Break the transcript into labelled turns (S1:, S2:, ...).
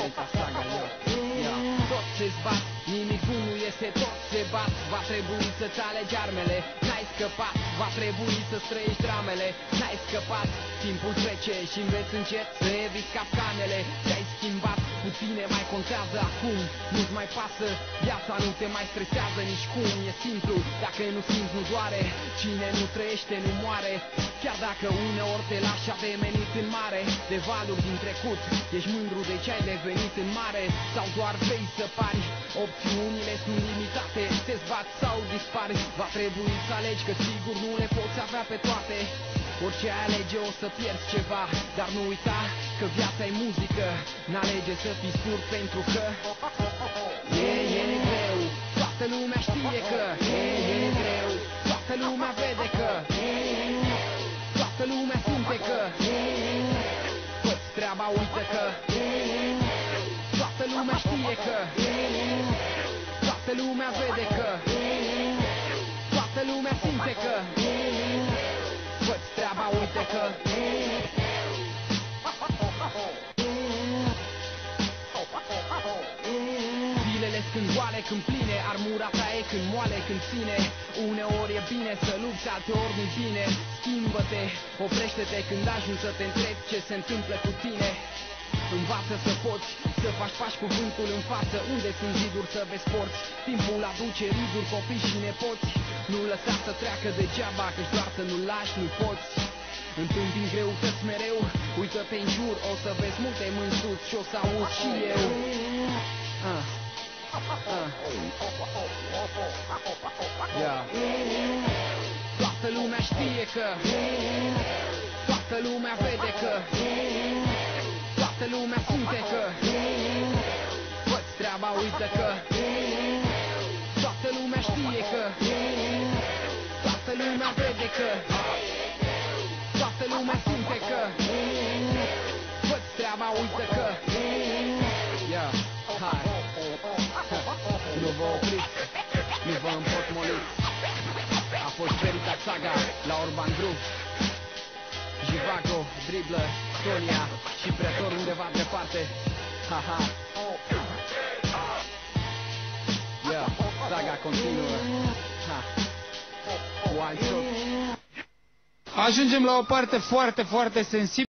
S1: Veritas Saga, tot ce-ți bat, nimic bun nu este, tot se bat. Va trebui să-ți alegi armele, n-ai scăpat. Va trebui să-ți trăiești dramele, n-ai scăpat. Timpul trece și înveți încet să eviți capcanele. Te-ai schimbat, puține mai contează acum. Nu-ți mai pasă, viața nu te mai stresează nici cum. E simplu, dacă nu simți nu doare. Cine nu trăiește nu moare. Chiar dacă uneori te lași ademenit în mare de valuri din trecut, ești mândru de ce ai devenit în mare. Sau doar vrei să pari, opțiunile sunt limitate. Te zbați sau dispari, va trebui să alegi, că sigur nu le poți avea pe toate. Orice alege o să pierzi ceva, dar nu uita că viața e muzică. N-alege să fii surd pentru că e greu. Toată lumea știe că e greu. Toată lumea vede că toată lumea simte că fă-ți treaba, uită că toată lumea știe că toată lumea vede că toată lumea simte că fă-ți treaba, uită că zilele când goale, când pline, armura ta e când moale, când ține. Uneori e bine să lupți, alteori nu-i bine. Schimbă-te, oprește-te când ajungi să te întrebi ce se întâmplă cu tine. Învață să poți să faci pași cu vântul în față. Unde sunt ziduri să vezi porți? Timpul aduce riduri, copii și nepoți. Nu lăsa să treacă degeaba, că-și doar să nu lași, nu poți. Întâmpin greutăți mereu, uită-te în jur, o să vezi multe mâini sus și o să auzi și eu. Toată lumea știe că toată lumea vede că toată lumea simte că fă-ți treaba, uită că toată lumea știe că toată lumea vede că toată lumea simte că fă-ți treaba, uită că hai, nu vă opriți, nu vă împotmoliți. A fost Veritas Saga la Urban Group, Jivago, Dribbler, Sonia și Pretor undeva departe. Haha. Saga continuă. Cu alți. Ajungem la o parte foarte, foarte sensibilă.